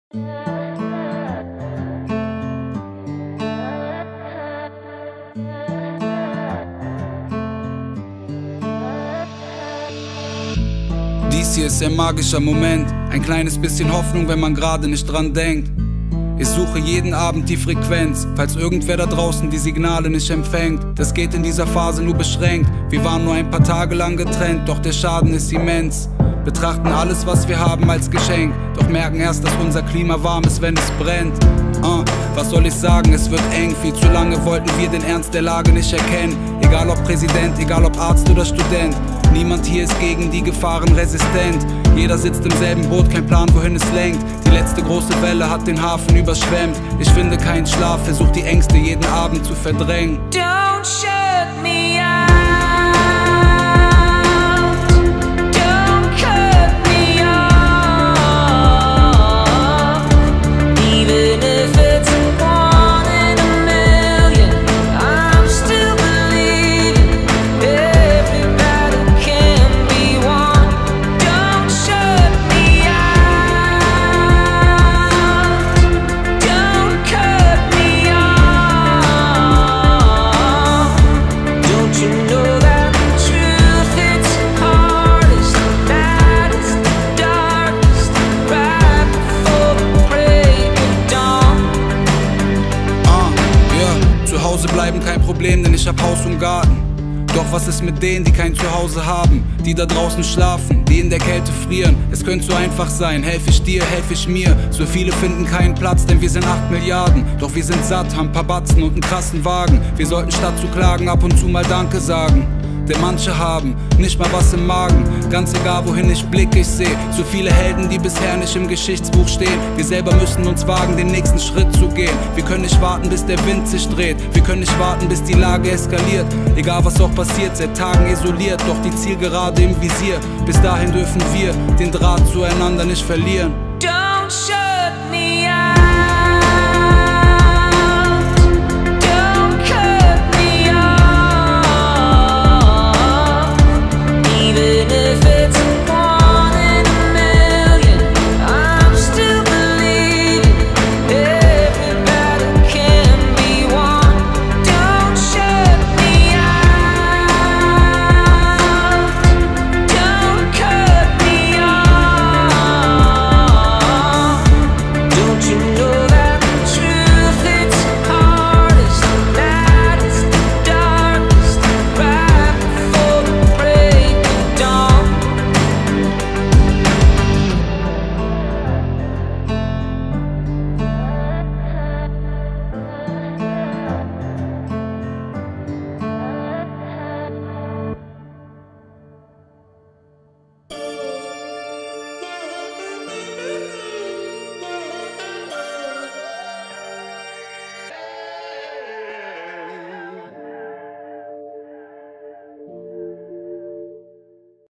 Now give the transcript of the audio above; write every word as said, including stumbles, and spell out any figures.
Dies hier ist ein magischer Moment, ein kleines bisschen Hoffnung, wenn man gerade nicht dran denkt. Ich suche jeden Abend die Frequenz, falls irgendwer da draußen die Signale nicht empfängt. Das geht in dieser Phase nur beschränkt, wir waren nur ein paar Tage lang getrennt, doch der Schaden ist immens. Betrachten alles, was wir haben, als Geschenk, doch merken erst, dass unser Klima warm ist, wenn es brennt. Uh, was soll ich sagen, es wird eng, viel zu lange wollten wir den Ernst der Lage nicht erkennen. Egal ob Präsident, egal ob Arzt oder Student, niemand hier ist gegen die Gefahren resistent. Jeder sitzt im selben Boot, kein Plan wohin es lenkt. Die letzte große Welle hat den Hafen überschwemmt. Ich finde keinen Schlaf, versuch die Ängste jeden Abend zu verdrängen. Don't shut me out. Bleiben kein Problem, denn ich hab Haus und Garten. Doch was ist mit denen, die kein Zuhause haben? Die da draußen schlafen, die in der Kälte frieren. Es könnte so einfach sein, helf ich dir, helf ich mir. So viele finden keinen Platz, denn wir sind acht Milliarden. Doch wir sind satt, haben paar Batzen und einen krassen Wagen. Wir sollten statt zu klagen ab und zu mal Danke sagen. Denn manche haben nicht mal was im Magen. Ganz egal wohin ich blicke, ich seh so viele Helden, die bisher nicht im Geschichtsbuch stehen. Wir selber müssen uns wagen, den nächsten Schritt zu gehen. Wir können nicht warten, bis der Wind sich dreht. Wir können nicht warten, bis die Lage eskaliert. Egal was auch passiert, seit Tagen isoliert, doch die Zielgerade im Visier. Bis dahin dürfen wir den Draht zueinander nicht verlieren.